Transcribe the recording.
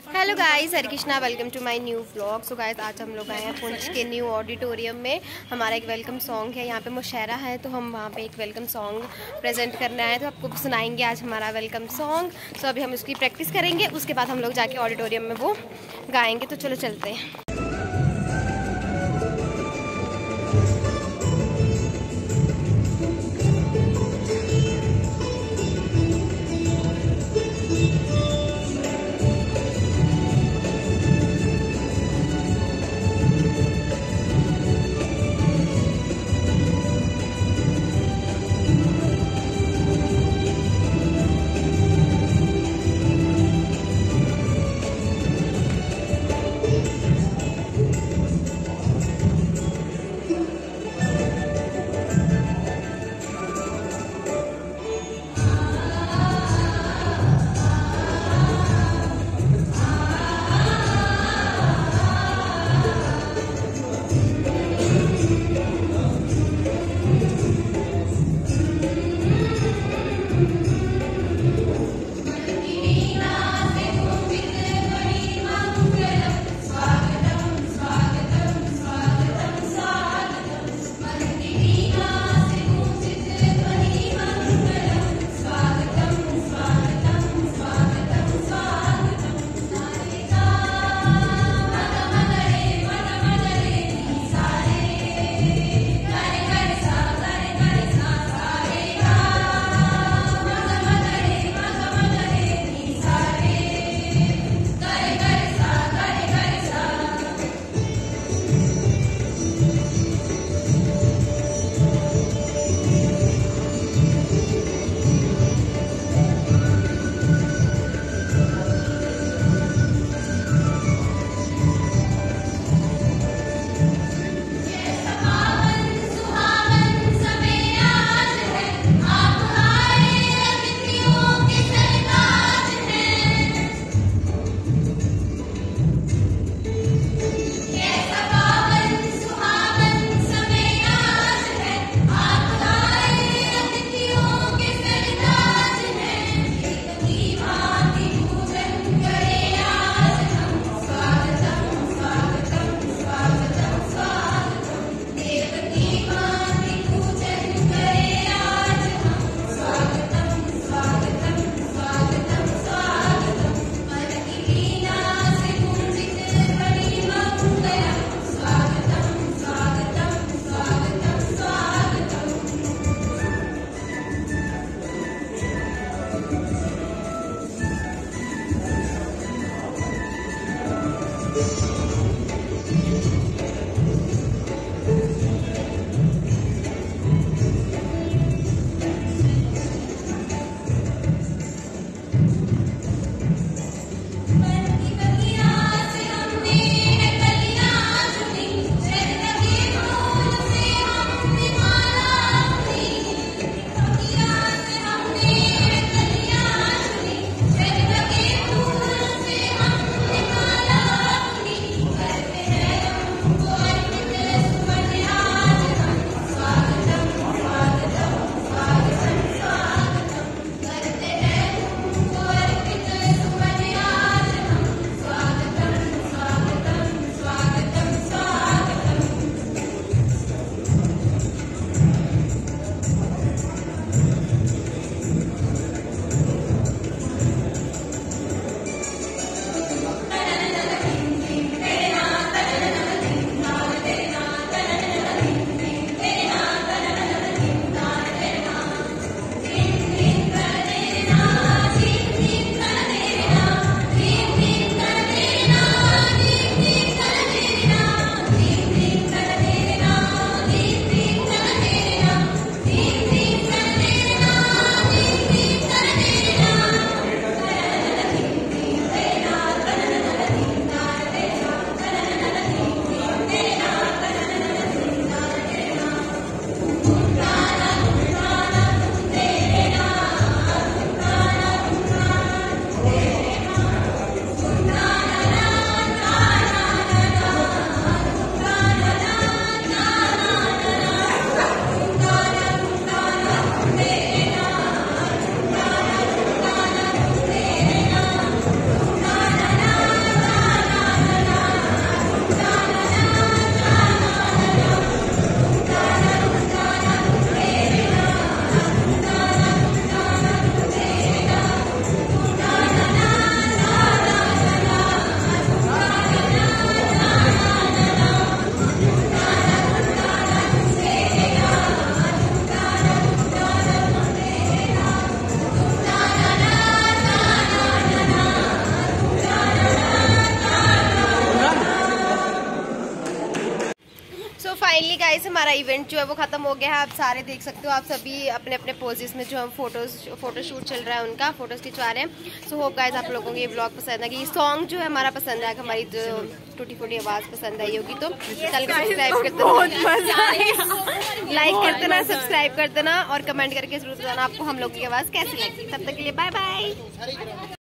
Hello guys, Hare Krishna, welcome to my new vlog. So guys, आज हम लोग आए हैं पुंछ के न्यू ऑडिटोरियम में। हमारा एक वेलकम सॉन्ग है, यहाँ पे मुशहरा है, तो हम वहाँ पे एक वेलकम सॉन्ग प्रेजेंट करने आए, तो आपको सुनाएंगे आज हमारा वेलकम सॉन्ग। सो अभी हम उसकी प्रैक्टिस करेंगे, उसके बाद हम लोग जाके ऑडिटोरियम में वो गाएंगे। तो चलो चलते हैं। गाइस हमारा इवेंट जो है वो खत्म हो गया है। आप सारे देख सकते हो, आप सभी अपने अपने पोजेस में जो हम फोटोशूट चल रहा है उनका फोटोज खिंचवा रहे हैं। सो होप गाइस आप लोगों को ये ब्लॉग पसंद है, कि ये सॉन्ग जो है हमारा पसंद है, हमारी जो टूटी फूटी आवाज़ पसंद आई होगी तो चल के सब्सक्राइब कर देना, लाइक कर देना, सब्सक्राइब कर देना और कमेंट करके जरूर बताना आपको हम लोग की आवाज़ कैसी लगी। तब तक के लिए बाय बाय।